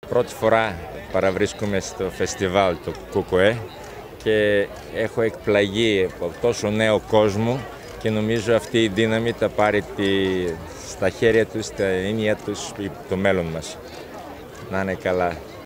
Πρώτη φορά παραβρίσκομαι στο φεστιβάλ το ΚΚΕ και έχω εκπλαγεί από τόσο νέο κόσμο και νομίζω αυτή η δύναμη θα πάρει στα χέρια τους, στα ίνια τους, το μέλλον μας. Να είναι καλά.